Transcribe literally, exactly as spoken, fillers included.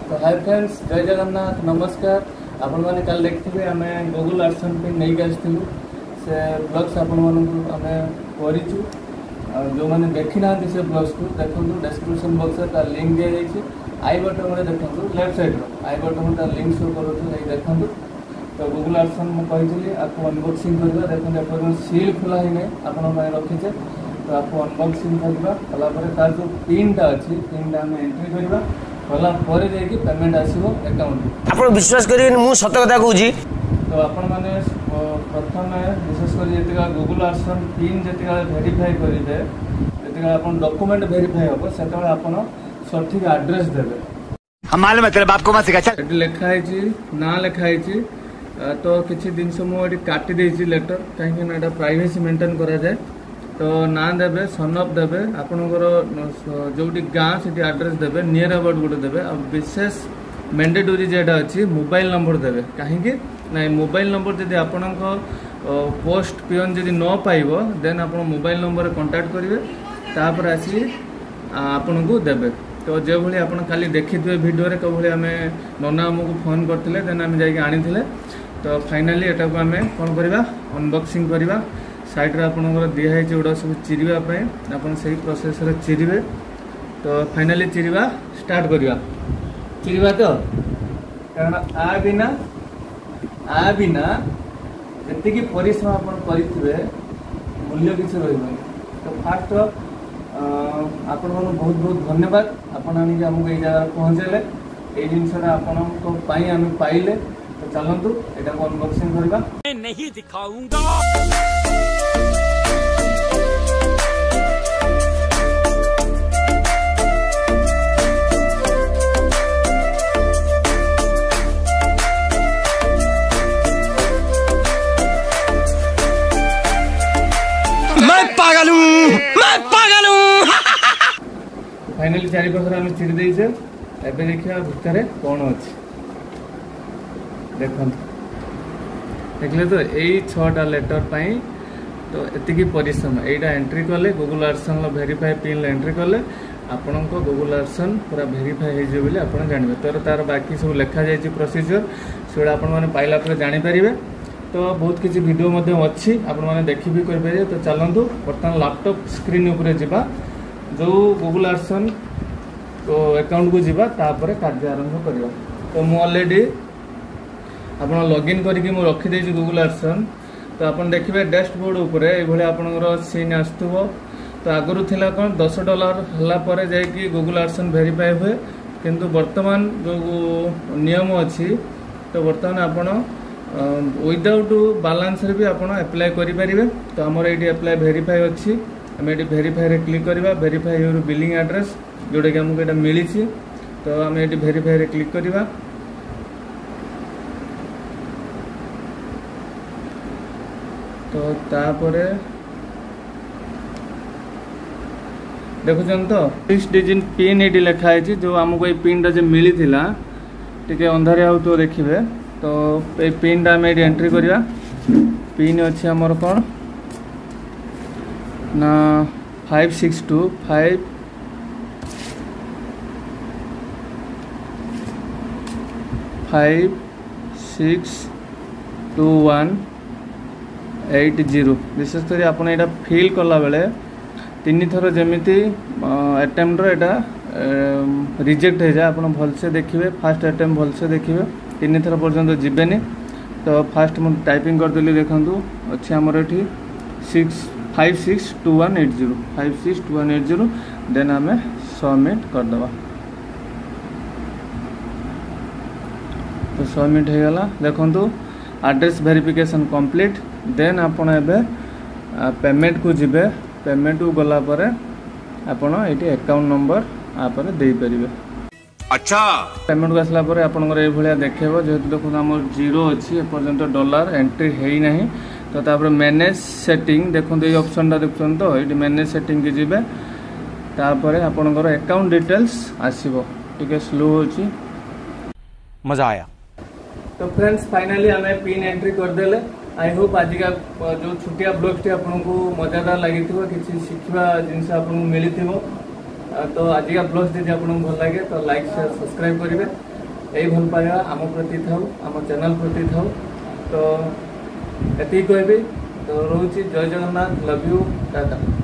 तो hi friends, जय जगन्नाथ, नमस्कार। आपण मैंने कल देखिए आम गूगल आडसन पे नहीं आसलु से ब्लग्स आपण आम कर जो मैंने देखी ना से ब्लग्स को देखो डिस्क्रिप्शन बॉक्स में तार लिंक दी जाइए। आई बटन में देखो लेफ्ट साइड आई बटन में तार लिंक शो करूँ देखो। तो गूगल आडसन मुझे कही आपको अनबॉक्सिंग करवा देखो एपर्तन सील खोला ही नहीं आपण रखीचे। तो आपको अनबॉक्सिंग करवा कलापर तार जो पिनटा अच्छी पिनटा आम एंट्री करवा कला पर जाइए पेमेंट आसो अकाउंट। आप विश्वास करेंगे मु सत कथा कहूँ। तो आपण मैंने प्रथम विशेषकर जितका गूगल आडसन पिन जितका वेरीफाई करेंगे जितका आपन डॉक्यूमेंट वेरीफाई हम से आपन सठिक एड्रेस देवे। हमारे मतलब आपको मत सिखा ये लिखाई ना लिखाई तो किसी दिन मुझे काटी देती लेटर कहीं प्राइवेसी मेंटेन करा जाए। तो ना देवे सनअप देवे आपणकर जो गाँ से एड्रेस देवे नियर अबाउट गोटे देवे आ विशेष मैंडेटरी जेटा अच्छी मोबाइल नंबर देवे कहीं ना मोबाइल नंबर जब आपण पोस्ट पियन जब न पाइब देन आप मोबाइल नंबर कांटेक्ट करेंगे तापर आसी आपन को देवे। तो जो भाई आप खाली देखी थे वीडियो रे कभी आम नना आमको फोन करते देन आम जाके आनी। तो फाइनाली एटा को आम कौन करवा अनबॉक्सिंग करवा साइड रे आपनकर दिखाई गुड़ा सब चिरवाई आपन से प्रोसेस रे चिरवे। तो फाइनाली चिरवा स्टार्ट करवा चिरवा। तो कारण आ बिना आ बिना जी परिश्रम आपन करेंगे मूल्य किसी रही। तो फास्ट आपण मन बहुत बहुत धन्यवाद आपण आनी आमको ये जगह पहुँचेले ये जिनसा आपण आम पाइले। तो चलतु यहाँ को अनबॉक्सिंग करवा। नहीं दिखाऊंगा मैं पागल हूँ मैं पागल हूँ। फाइनली चारि पाखर आम चिरी देचे एबे देखिया भितर कौन अच्छी देखो देखले। तो यही छटा लेटर पाई तो एतिकी परिश्रम यहाँ एंट्री कले Google AdSense verify pin entry कले आपण को गूगल आडसन पूरा वेरीफाई हो आप जानवे। तो तार बाकी सब लिखा जाए प्रोसीजर से आपण पाइला जानीपर। तो बहुत किसी वीडियो अच्छी आपण मैंने देखी भी करेंगे। तो चलतु बर्तमान लैपटॉप स्क्रीन उपरे जिबा जो गूगल आडसन तो अकाउंट को जिबा तापर कार्य आरंभ करवा। तो मु ऑलरेडी आपण लॉगिन करके मु रखी देछि गूगल आडसन। तो आपण देखिबे डैशबोर्ड उपरे ए भले आपनकर सीन आस्तुबो। तो आगरु थिला कोन दस डॉलर हला परे जाय कि गूगल आडसन वेरीफाई हुए किंतु वर्तमान जो नियम अच्छी तो वर्तमान आपण विदाउट बालांस रे भी आपण अप्लाई करि परिबे। तो हमर एटी अप्लाई वेरीफाई अच्छी आम ये वेरीफाई रे क्लिक करवा वेरीफाई योर बिलिंग एड्रेस जोटा कि हमको यहाँ मिली। तो आम ये वेरीफाई रे क्लिक करवा। तो तापर देखुन तो सिक्स डिजिट पिन ये लिखाई जो आमको ये पिन जो मिली टे अंधारिया हो तो देखिए। तो ये पिन आम ये एंट्री करवा पिन अच्छी आमर कौन ना five six two five five six two one eight zero. विशेषकर आपन यहाँ फिल कला बेले तीन थर जमीती अटेम्प्ट एटा रिजेक्ट हो जाए। आप भलसे देखिए फास्ट अटेम्प्ट भलसे देखिए तीन थर पर्यंत जीवेनि। तो फास्ट मुझे टाइपिंग करदेली देखूँ अच्छे आमर ये six five six two one eight zero five six two one eight zero then um submit करदे। तो सबमिट हो गला देखु एड्रेस वेरिफिकेशन कंप्लीट। देन आपन एबे पेमेंट को जिबे पेमेंट को गला परे आपन एटी अकाउंट नंबर आपरे दे परिबे। अच्छा पेमेंट को आसला परे आपनकर ए भलिया देखेबो जेहेतु देखो हमर जीरो अछि ए पर्यंत डॉलर एंट्री हेई नाही। तो तापर मैनेज सेटिंग देखो ये ऑप्शन टा देखछन। तो ये मैनेज सेटिंग के जिबे तापर आपनकर अकाउंट डिटेल्स आसीबो टिके स्लो होची। मजा आया। तो फ्रेंड्स फाइनली हमें पिन एंट्री कर देले। आई होप आज का जो छुटिया ब्लॉग टी आपको मजादार लगी किसी शिखा जिन आपको मिली। तो आज का ब्लॉग यदि आपको भल लगे तो लाइक शेयर सब्सक्राइब करेंगे। यही भल पाइबा आम प्रति थाउ आम चैनल प्रति थाउ तो एति कहबी तो रोची जय जगन्नाथ लव यू टाटा।